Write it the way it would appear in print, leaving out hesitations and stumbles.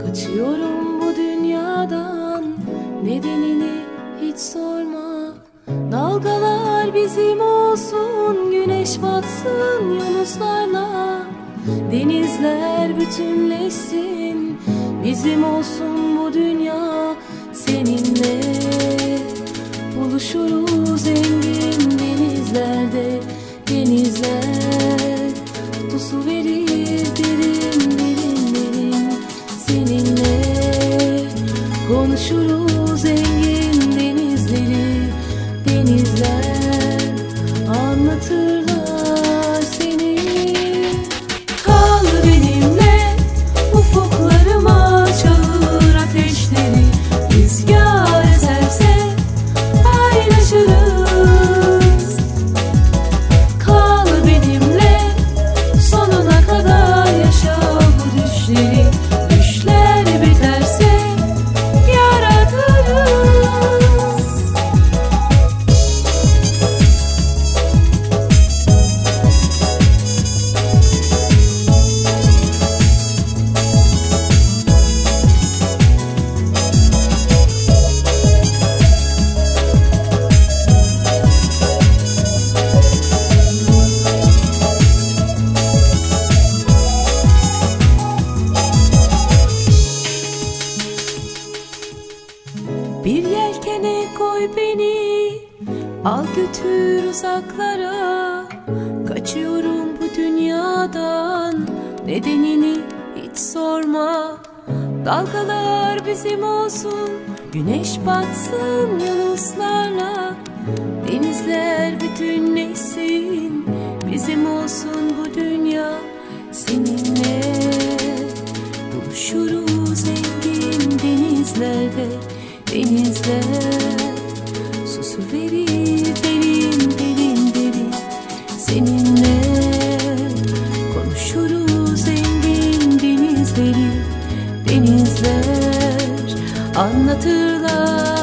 Kaçıyorum bu dünyadan, nedenini hiç sorma. Dalgalar bizim olsun, güneş batsın yunuslarla. Denizler bütünleşsin, bizim olsun bu dünya. Seninle buluşuruz engin denizlerde. Denizler pusu verir derin derin derin. Seninle konuşuruz engin denizleri. Denizler anlatırlar seni. Kal benimle, ufuklarıma çağır ateşleri. Rüzgar eserse paylaşırız. Kal benimle, sonuna kadar yaşa bu düşleri. Düşler biterse yaratırız. Bir yelkene koy beni, al götür uzaklara. Kaçıyorum bu dünyadan, nedenini hiç sorma. Dalgalar bizim olsun, güneş batsın yunuslarla. Denizler bütünleşsin, bizim olsun bu dünya. Seninle buluşuruz engin denizlerde. Denizler susu verir derin derin derin. Seninle konuşuruz engin denizleri. Denizler anlatırlar